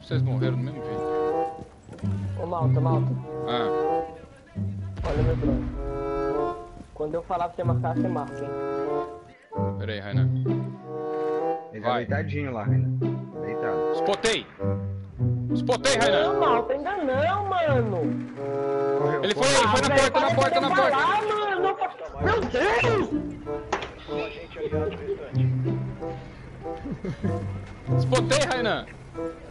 vocês morreram do mesmo jeito. Ô, Malta. Ah. Olha, meu brother. Quando eu falar pra você marcar, você marca, hein? Pera aí, Rainan. Ele tá deitadinho lá, Renan. Deitado. Spotei, Rainan. Não, Malta, ainda não, mano. Correu, Ele correu. foi na porta, na porta. Ah, mano. Meu Deus! Spotei, Rainan.